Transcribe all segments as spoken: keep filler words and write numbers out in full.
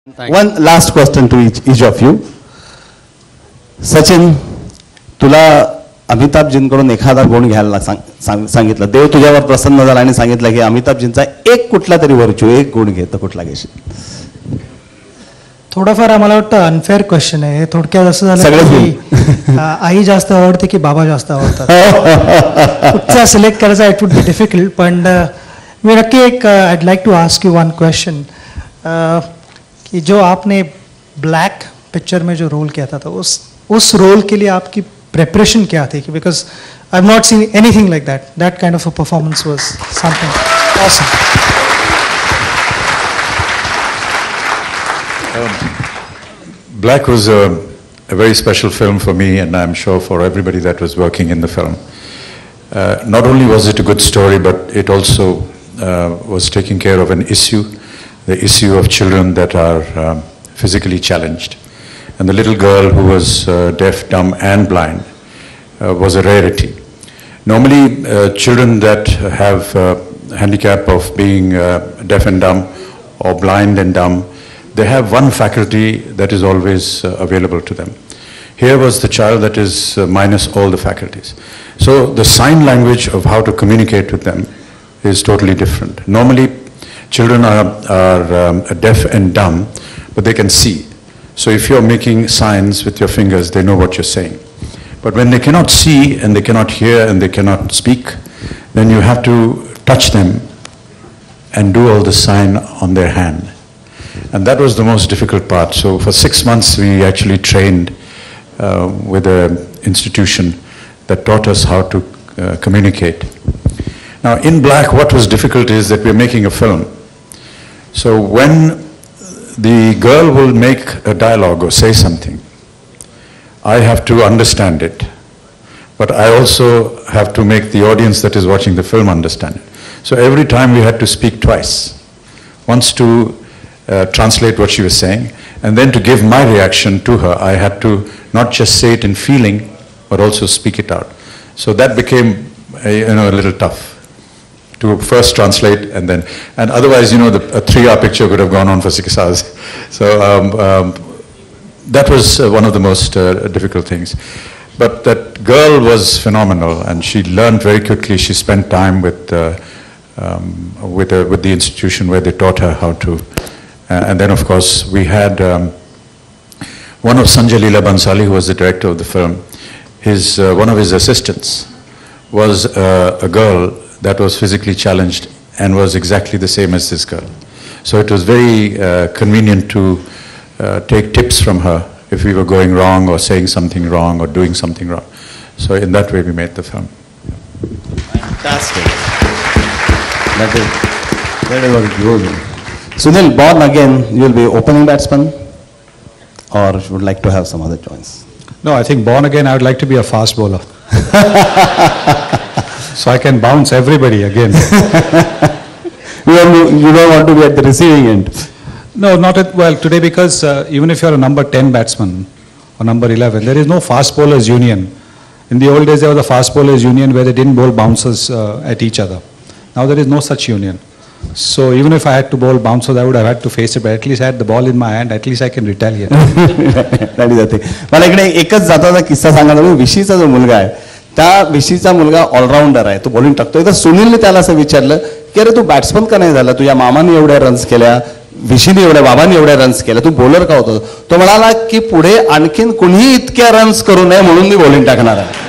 One last question to each, each of you. Sachin, तुला अमिताभजींकडून एखादा गुण घ्यायला सांग, सांग, सांगितलं, देव तुझ्यावर प्रसन्न झाला आणि सांगितलं की अमिताभजींचा एक कुठला तरी वर्च्यू, एक गुण घे, तर कुठला घेशील? थोडाफार आम्हाला वाटतं अनफेअर क्वेश्चन आहे. थोडक्यात असं झालं की आई जास्त आवडते की बाबा जास्त आवडतात, कुठचा सिलेक्ट करायचा इट वुड बी डिफिकल्ट. पण मी नक्की एक I'd like to ask you one question कि जो आपने ब्लैक पिक्चर में जो रोल किया था, तो उस उस रोल के लिए आपकी प्रिपरेशन क्या थी? Because I have not seen anything like that. That kind of a performance was something awesome. Black was a, a very special film for me, and I'm sure for everybody that was working in the film. Uh, not only was it a good story, but it also uh, was taking care of an issue, the issue of children that are um, physically challenged. And the little girl who was uh, deaf, dumb and blind uh, was a rarity. Normally uh, children that have uh, handicap of being uh, deaf and dumb or blind and dumb, they have one faculty that is always uh, available to them. Here was the child that is uh, minus all the faculties. So the sign language of how to communicate with them is totally different. Normally children are, are um, deaf and dumb, but they can see. So if you're making signs with your fingers, they know what you're saying. But when they cannot see and they cannot hear and they cannot speak, then you have to touch them and do all the sign on their hand. And that was the most difficult part. So for six months we actually trained uh, with an institution that taught us how to uh, communicate. Now in Black, what was difficult is that we're making a film. So when the girl will make a dialogue or say something, I have to understand it, but I also have to make the audience that is watching the film understand it. So every time we had to speak twice. Once to uh, translate what she was saying, and then to give my reaction to her, I had to not just say it in feeling, but also speak it out. So that became uh, you know, a little tough, to first translate and then, and otherwise, you know, the, a three-hour picture could have gone on for six hours. So um, um, that was uh, one of the most uh, difficult things. But that girl was phenomenal, and she learned very quickly. She spent time with uh, um, with, uh, with the institution where they taught her how to. Uh, and then, of course, we had um, one of Sanjay Leela Bansali, who was the director of the film. His uh, one of his assistants was uh, a girl that was physically challenged and was exactly the same as this girl. So it was very uh, convenient to uh, take tips from her if we were going wrong or saying something wrong or doing something wrong. So in that way we made the film. Fantastic. That is very, very good. Sunil, born again, you will be opening batsman, or you would like to have some other choice? No, I think born again I would like to be a fast bowler. So I can bounce everybody again. you, don't, you don't want to be at the receiving end? No, not at, well, today because uh, even if you're a number ten batsman or number eleven, there is no fast bowlers union. In the old days there was a fast bowlers union where they didn't bowl bouncers uh, at each other. Now there is no such union. So even if I had to bowl bouncers, I would have had to face it, but at least I had the ball in my hand, at least I can retaliate. That is the thing. मला इकडे एकच जाताचा किस्सा सांगायला, विशीचा जो मुलगा आहे, त्या विशीचा मुलगा ऑलराऊंडर आहे, तो बॉलिंग टाकतोय. तर सुनीलने त्याला असं विचारलं की अरे तू बॅट्समन का नाही झाला, तुझ्या मामाने एवढ्या रन्स केल्या, विशीने एवढ्या, बाबांनी एवढ्या रन्स केल्या, तू बॉलर का होतो? तो म्हणाला की पुढे आणखीन कुणीही इतक्या रन्स करू नये म्हणून मी बॉलिंग टाकणार आहे.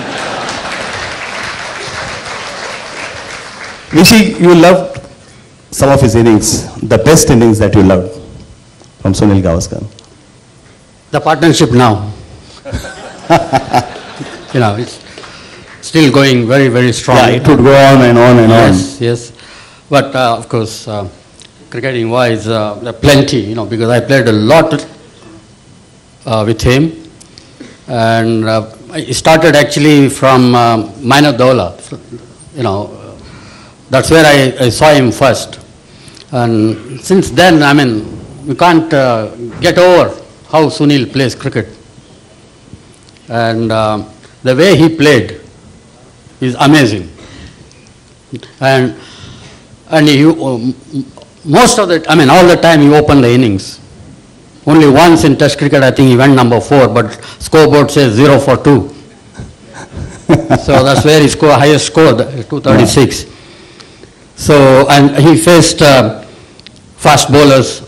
Vishi, you loved some of his innings, the best innings that you loved from Sunil Gavaskar. The partnership now, you know, it's still going very, very strong. Yeah, it would go on and on and yes, on. Yes, yes. But uh, of course, uh, cricketing wise, uh, there are plenty, you know, because I played a lot uh, with him. And uh, I started actually from uh, minor Dola, you know, that's where I, I saw him first. And since then, I mean, we can't uh, get over how Sunil plays cricket. And uh, the way he played is amazing. And, and he, uh, most of the, I mean, all the time he opened the innings. Only once in Test cricket, I think he went number four, but scoreboard says zero for two. So that's where he scored highest score, two thirty-six. So, and he faced uh, fast bowlers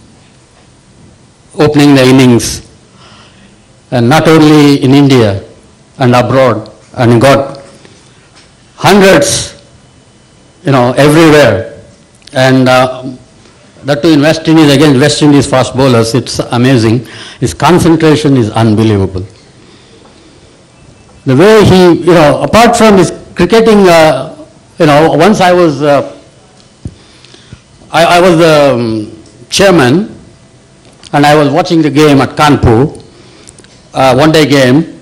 opening the innings, and not only in India and abroad, and he got hundreds, you know, everywhere. And uh, that too in West Indies, against West Indies fast bowlers, it's amazing. His concentration is unbelievable. The way he, you know, apart from his cricketing, uh, you know, once I was, uh, I, I was the um, chairman, and I was watching the game at Kanpur, uh, one day game,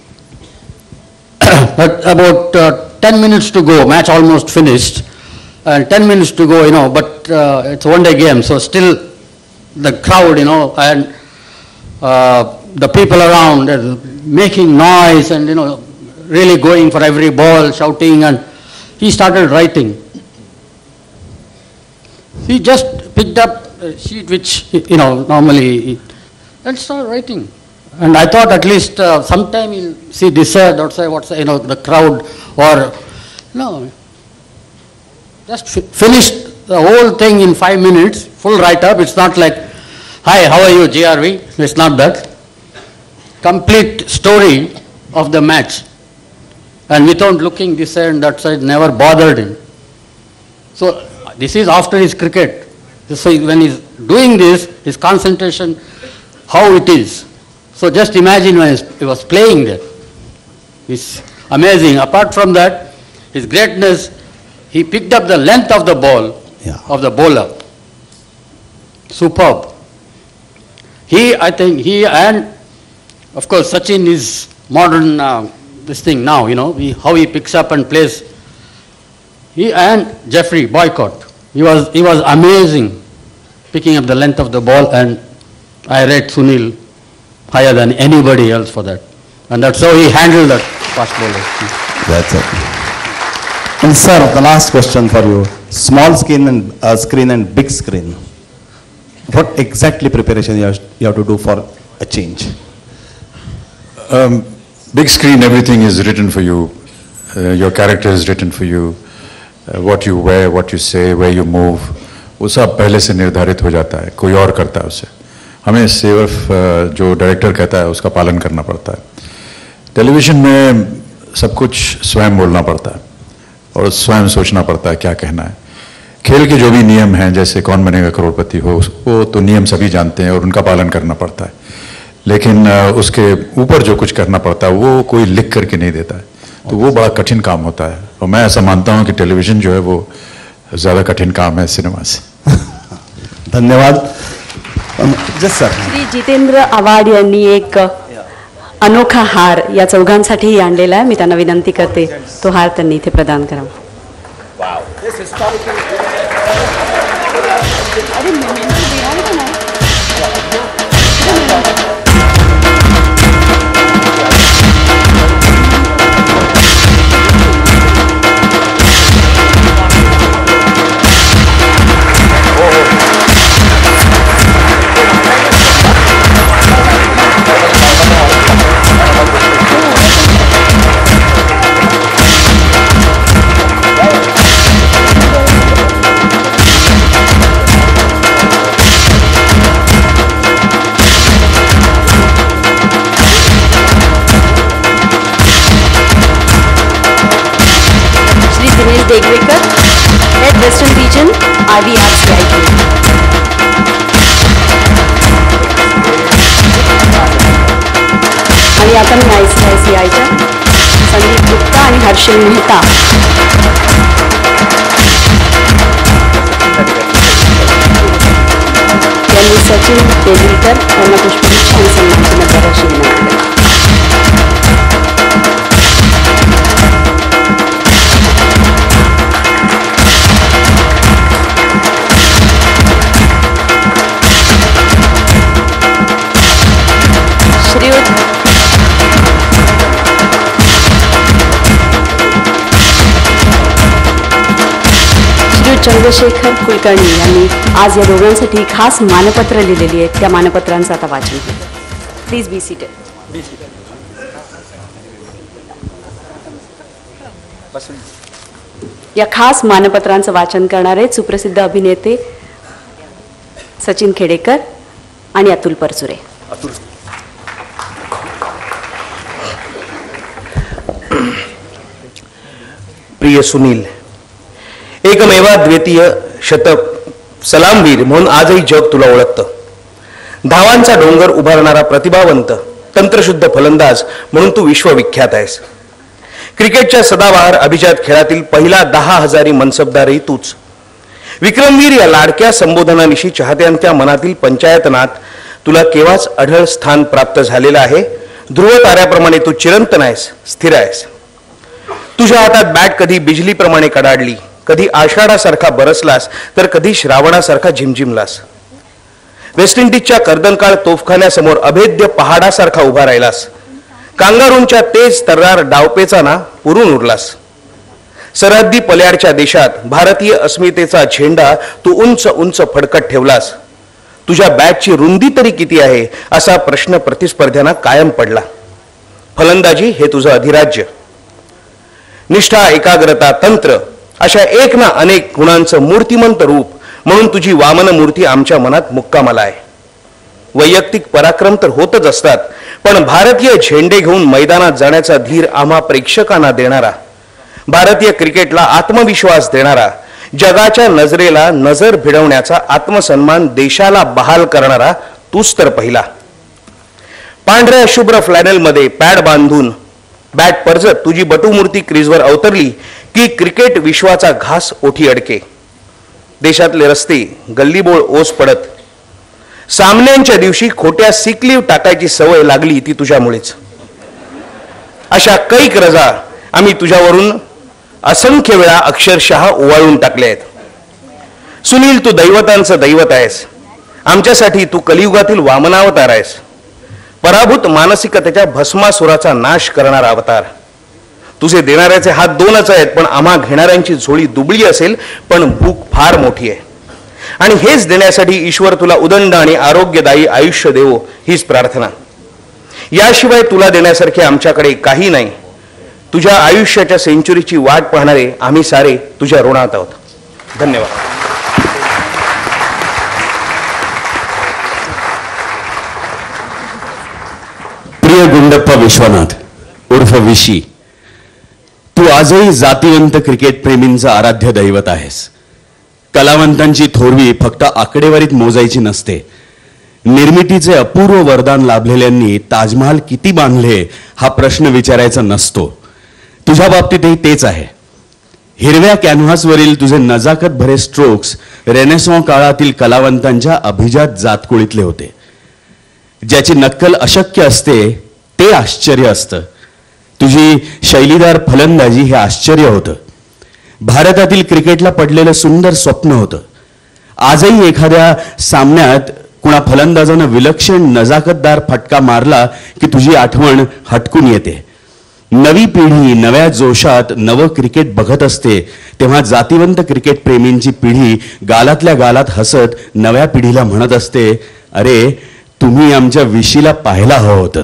but about uh, ten minutes to go, match almost finished, and ten minutes to go, you know, but uh, it's a one day game, so still the crowd, you know, and uh, the people around uh, making noise and, you know, really going for every ball, shouting, and he started writing. He just picked up a sheet which, you know, normally, and started writing. And I thought at least uh, sometime he'll see this side, outside, what's, you know, the crowd, or, no, just fi finished the whole thing in five minutes, full write-up. It's not like, hi, how are you, G R V? It's not that. Complete story of the match. And without looking this side and that side, never bothered him. So this is after his cricket. So when he's doing this, his concentration, how it is. So just imagine when he was playing there. It's amazing. Apart from that, his greatness, he picked up the length of the ball, Yeah. of the bowler. Superb. He, I think, he and, of course, Sachin is modern, uh, this thing now, you know, he, how he picks up and plays. He and Jeffrey Boycott, he was, he was amazing picking up the length of the ball, and I rate Sunil higher than anybody else for that. And that's how he handled that fast bowler. That's it. And sir, the last question for you. Small screen and uh, screen and big screen. What exactly preparation you have, you have to do for a change? Um, big screen, everything is written for you. Uh, your character is written for you. Uh, what you wear, what you say, where you move, वो सब पहले से निर्धारित हो जाता है. कोई और करता है उसे. हमें सिर्फ uh, जो डायरेक्टर कहता है उसका पालन करना पड़ता है. टेलीविजन में सब कुछ स्वयं बोलना पड़ता है और स्वयं सोचना पड़ता है क्या कहना है. खेल के जो भी नियम हैं, जैसे कौन बनेगा करोड़पति हो, वो तो नियम सभी जानते हैं और उनका पालन करना पड़ता है. लेकिन उसके ऊपर जो कुछ करना पड़ता है वो कोई लिख करके नहीं देता है, तो वो बड़ा कठिन काम होता है. और मैं ऐसा मानता हूँ कि टेलीविजन जो है वो ज़्यादा कठिन काम है सिनेमा से. धन्यवाद. Just sir. श्री जितेंद्र आव्हाड यांनी एक अनोखा हार या चौघांसाठी आणलेला आहे. मी त्यांना विनंती करते तो हार त्यांनी इथे प्रदान करावा. Degwekar, head western region, R B R C I T. आणि आता मी आय सी आय सी आयच्या संदीप गुप्ता आणि हर्षल मेहता यांनी सचिन तेंडुलकर यांना पुष्पगुच्छ आणि सन्मानचिन्ह प्रदर्शन केलं. चंद्रशेखर कुलकर्णी यांनी आज या दोघांसाठी खास मानपत्र लिहिलेली आहेत. त्या मानपत्रांचं आता वाचन केलं. Please be seated. या खास मानपत्रांचं वाचन करणारे सुप्रसिद्ध अभिनेते सचिन खेडेकर आणि अतुल परचुरे. प्रिय सुनील, एकमेवाद्वितीय शतक सलामवीर म्हणून आजही जग तुला ओळखतं. धावांचा डोंगर उभारणारा प्रतिभावंत तंत्रशुद्ध फलंदाज म्हणून तू विश्वविख्यात आहेस. क्रिकेटच्या सदाबहार अभिजात खेळातील पहिला दहा हजारी मनसबदारही तूच. विक्रमवीर या लाडक्या संबोधनानिशी चाहत्यांच्या मनातील पंचायतनात तुला केव्हाच अढळ स्थान प्राप्त झालेलं आहे. ध्रुव ताऱ्याप्रमाणे तू चिरंतन आहेस, स्थिर आहेस. तुझ्या हातात बॅट कधी बिजलीप्रमाणे कडाडली, कधी आषाढासारखा बरसलास, तर कधी श्रावणासारखा झिमझिमलास. वेस्ट इंडिजच्या कर्दनकाळ तोफखान्यासमोर अभेद्य पहाडासारखा उभा राहिलास. कांगारूंच्या तेज तर्रार डावपेचाना पुरून उरलास. सरहद्दी पल्याडच्या देशात भारतीय अस्मितेचा झेंडा तू उंच उंच फडकत ठेवलास. तुझ्या बॅटची रुंदी तरी किती आहे असा प्रश्न प्रतिस्पर्ध्यांना कायम पडला. फलंदाजी हे तुझं अधिराज्य. निष्ठा, एकाग्रता, तंत्र अशा एक ना अनेक गुणांचं मूर्तिमंत रूप म्हणून तुझी वामन मूर्ती आमच्या मनात मुक्कामाला आहे. वैयक्तिक पराक्रम तर होतच असतात, पण भारतीय झेंडे घेऊन मैदानात जाण्याचा धीर आम्हा प्रेक्षकांना देणारा, भारतीय क्रिकेटला आत्मविश्वास देणारा, जगाच्या नजरेला नजर भिडवण्याचा आत्मसन्मान देशाला बहाल करणारा तूच तर पहिला. पांढऱ्या शुभ्र फ्लॅनेलमध्ये पॅड बांधून बॅट पर्जत तुझी बटूमूर्ती क्रीजवर अवतरली की क्रिकेट विश्वाचा घास ओठी अडके. देशातले रस्ते गल्लीबोळ ओस पडत. सामन्यांच्या दिवशी खोट्या सिकलीव टाकायची सवय लागली ती तुझ्यामुळेच. अशा कैक रजा आम्ही तुझ्यावरून असंख्य वेळा अक्षरशः ओवाळून टाकले आहेत. सुनील, तू दैवतांचं दैवत आहेस. आमच्यासाठी तू कलियुगातील वामनावतार आहेस. पराभूत मानसिकतेच्या भस्मासुराचा नाश करणारा अवतार. तुझे देणाऱ्याचे हात दोनच आहेत, पण आम्हा घेणाऱ्यांची झोळी दुबळी असेल, पण भूक फार मोठी आहे. आणि हेच देण्यासाठी ईश्वर तुला उदंड आणि आरोग्यदायी आयुष्य देवो हीच प्रार्थना. याशिवाय तुला देण्यासारखे आमच्याकडे काही नाही. तुझ्या आयुष्याच्या सेंचुरीची वाट पाहणारे आम्ही सारे तुझ्या ऋणात आहोत. धन्यवाद. प्रिय गुंडप्पा विश्वनाथ उर्फ विशी, तू आजही जातीवंत क्रिकेट प्रेमींचं आराध्य दैवत आहेस. कलावंतांची थोरवी फक्त आकडेवारीत मोजायची नसते. निर्मितीचे अपूर्व वरदान लाभलेल्यांनी ताजमहाल किती बांधले हा प्रश्न विचारायचा नसतो. तुझ्या बाबतीतही तेच आहे. हिरव्या कॅनव्हासवरील तुझे नजाकत भरे स्ट्रोक्स रेनेसॉ काळातील कलावंतांच्या अभिजात जातकुळीतले होते. ज्याची नक्कल अशक्य असते ते आश्चर्य असतं. तुझी शैलीदार फलंदाजी हे आश्चर्य होतं. भारतातील क्रिकेटला पडलेलं सुंदर स्वप्न होतं. आजही एखाद्या सामन्यात कुणा फलंदाजानं विलक्षण नजाकतदार फटका मारला की तुझी आठवण हटकून येते. नवी पिढी नव्या जोशात नवं क्रिकेट बघत असते, तेव्हा जातीवंत क्रिकेट प्रेमींची पिढी गालातल्या गालात हसत नव्या पिढीला म्हणत असते, अरे तुम्ही आमच्या विशीला पाहायला हवं होतं.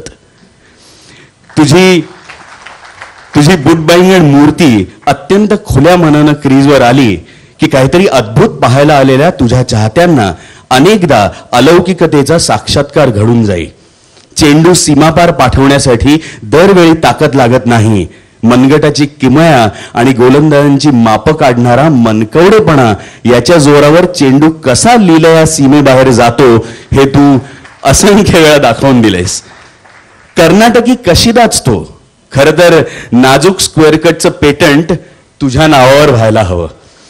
तुझी तुझी बुटबाईंगण मूर्ती अत्यंत खुल्या मनानं क्रीजवर आली की काहीतरी अद्भुत पाहायला आलेल्या तुझ्या चाहत्यांना अनेकदा अलौकिकतेचा साक्षात्कार घडून जाईल. चेंडू सीमापार पाठवण्यासाठी दरवेळी ताकद लागत नाही. मनगटाची किमया आणि गोलंदाजांची मापं काढणारा मनकवडेपणा याच्या जोरावर चेंडू कसा लिलया सीमेबाहेर जातो हे तू असंख्य वेळा दाखवून दिलेस. कर्नाटकी कशीदाच तो. खरं तर नाजूक स्क्वेअर कटचं पेटंट तुझ्या नावावर व्हायला हवं.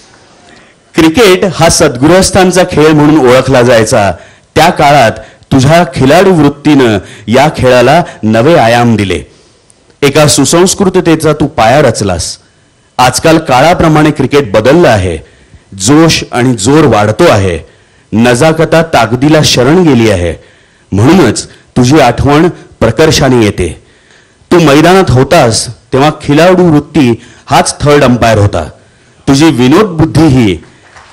क्रिकेट हा सद्गृहस्थांचा खेळ म्हणून ओळखला जायचा. त्या काळात तुझ्या खिलाडू वृत्तीनं या खेळाला नवे आयाम दिले. एका सुसंस्कृततेचा तू पाया रचलास. आजकाल काळाप्रमाणे क्रिकेट बदललं आहे. जोश आणि जोर वाढतो आहे. नजाकता ताकदीला शरण गेली आहे. म्हणूनच तुझी आठवण प्रकर्षाने येते. तू मैदानात होतास तेव्हा खिलाडू वृत्ती हाच थर्ड अंपायर होता. तुझी विनोद बुद्धीही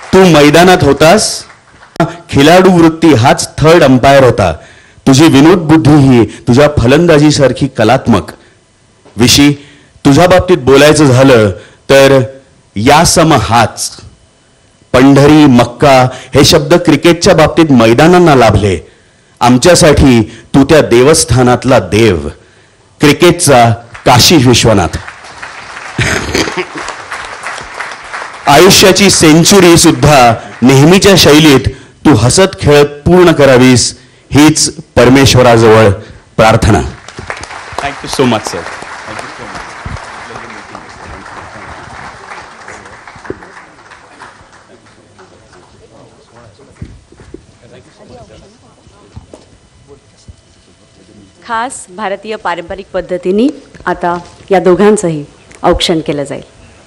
तू मैदानात होतास, खिलाडू वृत्ती हाच थर्ड अंपायर होता. तुझी विनोद बुद्धी ही तुझ्या फलंदाजीसारखी कलात्मक. विशी, तुझ्या बाबतीत बोलायचं झालं तर यासम हाच. पंढरी, मक्का हे शब्द क्रिकेटच्या बाबतीत मैदानांना लाभले. आमच्यासाठी तू त्या देवस्थानातला देव, क्रिकेटचा काशी विश्वनाथ. आयुष्याची सेंचुरी सुद्धा नेहमीच्या शैलीत तू हसत खेळत पूर्ण करावीस हीच परमेश्वराजवळ प्रार्थना. Thank you so much sir. खास भारतीय पारंपरिक पद्धतीने आता या दोघांचंही औक्षण केलं जाईल.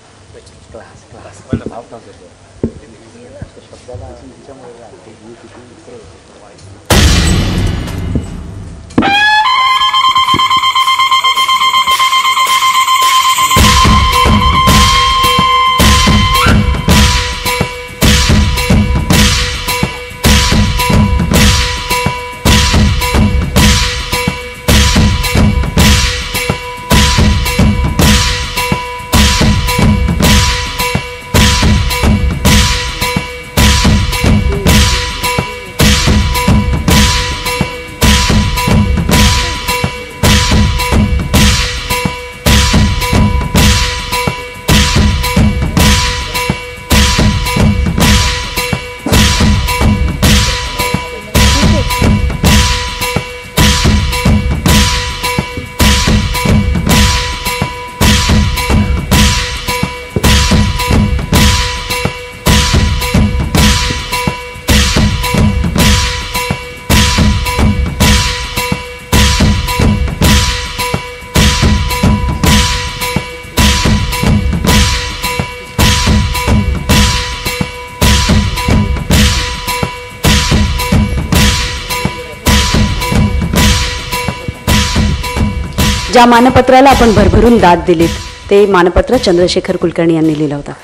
ज्या मानपत्राला आपण भरभरून दाद दिलीत ते मानपत्र चंद्रशेखर कुलकर्णी यांनी लिहिलं होतं.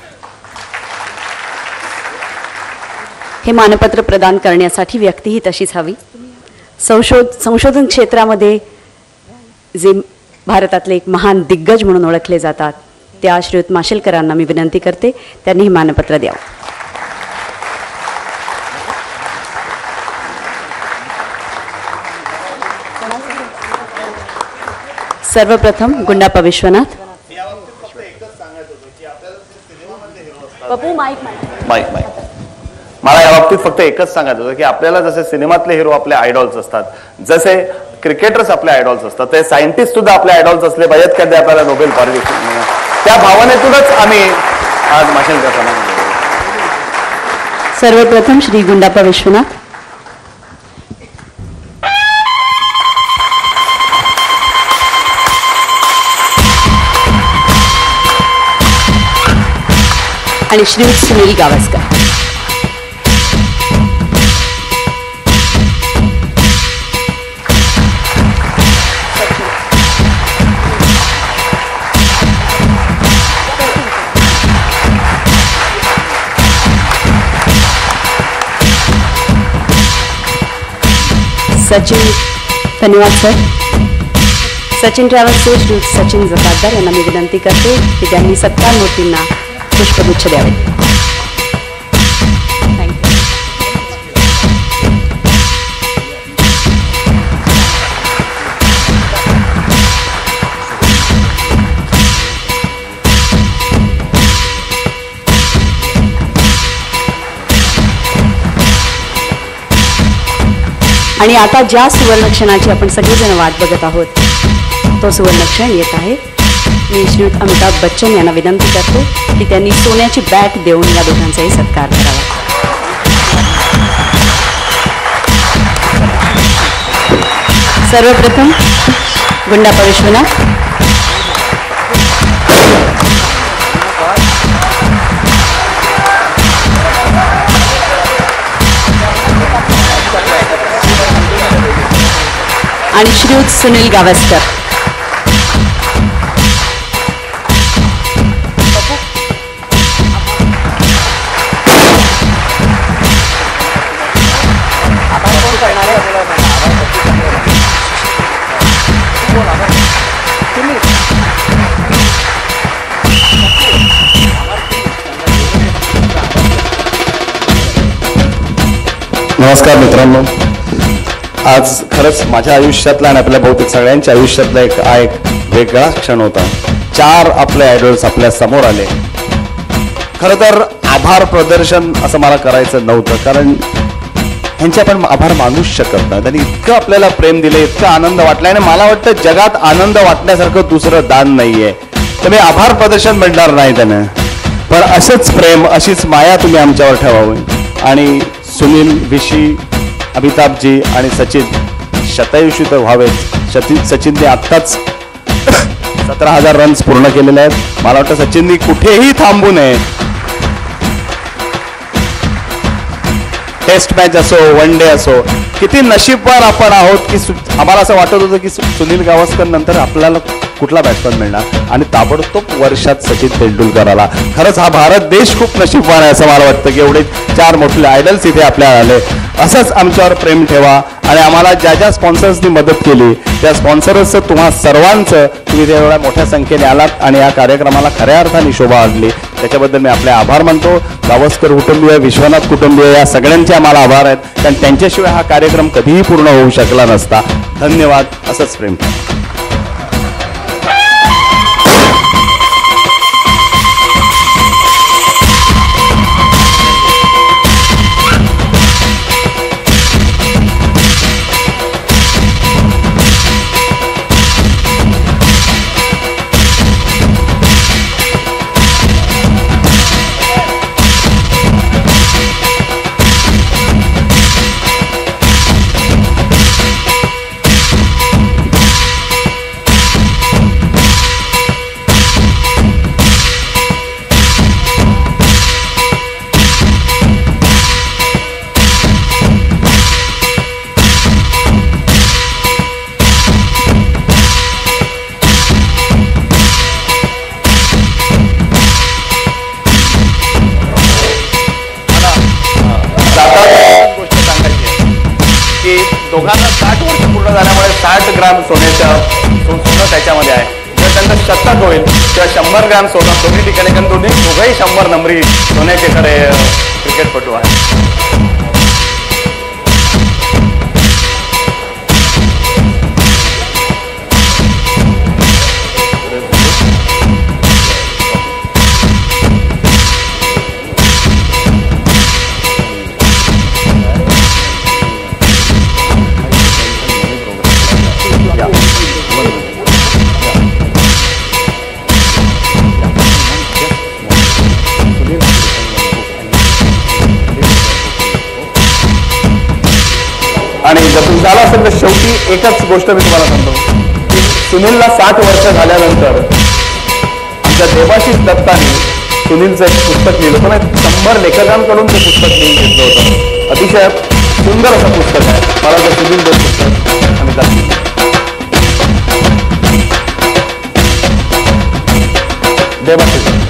हे मानपत्र प्रदान करण्यासाठी व्यक्तीही तशीच हवी. संशोध संशोधन क्षेत्रामध्ये जे भारतातले एक महान दिग्गज म्हणून ओळखले जातात त्या श्रीयुत माशेलकरांना मी विनंती करते त्यांनी हे मानपत्र द्यावं. सर्वप्रथम Gundappa Vishwanath. Pappu mike mike mike मला या बाबतीत फक्त एकच सांगायचं होतं की आपल्याला जसे सिनेमातले हिरो आपले आयडॉल्स असतात, जसे क्रिकेटर्स आपले आयडॉल्स असतात, ते सायंटिस्ट सुद्धा आपले आयडॉल्स असले पाहिजेत का ते आपल्याला नोबेल पारितोषिक मिळणार. त्या भावनेतूनच आम्ही आज माशेलकरांना. सर्वप्रथम श्री गुंडाप्पा विश्वनाथ. आणि श्रीयुत सुनील गावस्कर. सचिन, धन्यवाद सर. सचिन ट्रॅव्हल्सचे श्री सचिन जबाबदार यांना मी विनंती करते की त्यांनी सत्कार मूर्तींना पुष्पगुच्छ द्यावे. आणि आता ज्या सुवर्णक्षणाची आपण सगळेजण वाट बघत आहोत तो सुवर्णक्षण येत आहे. मी श्रीयुत अमिताभ बच्चन यांना विनंती करतो की त्यांनी सोन्याची बॅट देऊन या दोघांचाही सत्कार करावा. सर्वप्रथम गुंडाप्पा विश्वनाथ. आणि श्रीयुत सुनील गावस्कर. नमस्कार मित्रांनो. आज खरंच माझ्या आयुष्यातला आणि आपल्या बहुतेक सगळ्यांच्या आयुष्यातला एक हा एक वेगळा क्षण होता. चार आपले आयडॉल्स आपल्या समोर आले. खरं तर आभार प्रदर्शन असं मला करायचं नव्हतं, कारण ह्यांचे आपण आभार मानूच शकत नाही. त्यांनी इतकं आपल्याला प्रेम दिलं, इतकं आनंद वाटला, आणि मला वाटतं जगात आनंद वाटण्यासारखं दुसरं दान नाहीये. तर मी आभार प्रदर्शन म्हणणार नाही त्यानं, पण असंच प्रेम, अशीच माया तुम्ही आमच्यावर ठेवावी. आणि सुनील, विशी, अमिताभजी आणि सचिन शतायुषी तर व्हावेच. सचिन सचिनने आत्ताच सतरा हजार रन्स पूर्ण केलेले आहेत. मला वाटतं सचिननी कुठेही थांबू नये. टेस्ट मॅच असो, वन डे असो, किती नशीबवान आपण आहोत की आम्हाला असं वाटत होतं की सुनील गावस्कर नंतर आपल्याला कुठला बॅट्समन मिळणार, आणि ताबडतोब वर्षात सचिन तेंडुलकर आला. खरंच हा भारत देश खूप नशीबवान आहे असं मला वाटतं की एवढे चार मोठे आयडल्स इथे आपल्याला आले. असंच आमच्यावर प्रेम ठेवा, आणि आम्हाला ज्या ज्या स्पॉन्सर्सनी मदत केली त्या स्पॉन्सर्सचं तुम्हा सर्वांचं, तुम्ही ते एवढ्या मोठ्या संख्येने आलात आणि या कार्यक्रमाला खऱ्या अर्थाने शोभा आणली, त्याच्याबद्दल मी आपले आभार मानतो. गावस्कर कुटुंबीय, विश्वनाथ कुटुंबीय या सगळ्यांचे आम्हाला आभार आहेत, कारण त्यांच्याशिवाय हा कार्यक्रम कधीही पूर्ण होऊ शकला नसता. धन्यवाद. असंच प्रेम ठेवा. दोघांना साठ वर्ष पूर्ण झाल्यामुळे साठ ग्राम सोन्याच्या सोनं त्याच्यामध्ये आहे. जर त्यांचं शतक होईल किंवा शंभर ग्राम सोनं दोन्ही ठिकाणी, कारण दोन्ही दोघंही शंभर नंबरी सोन्याचे खरे क्रिकेटपटू आहे. आणि जर तुम्ही झालं असेल तर शेवटी एकच गोष्ट मी तुम्हाला सांगतो की सुनीलला साठ वर्ष झाल्यानंतर आमच्या देवाशीष दत्ताने सुनीलचं एक पुस्तक लिहिलं होतं. ना शंभर लेखकांकडून ते पुस्तक लिहून घेतलं होतं. अतिशय सुंदर असं पुस्तक आहे. मला ते सुनील देत पुस्तक आणि देवाशीष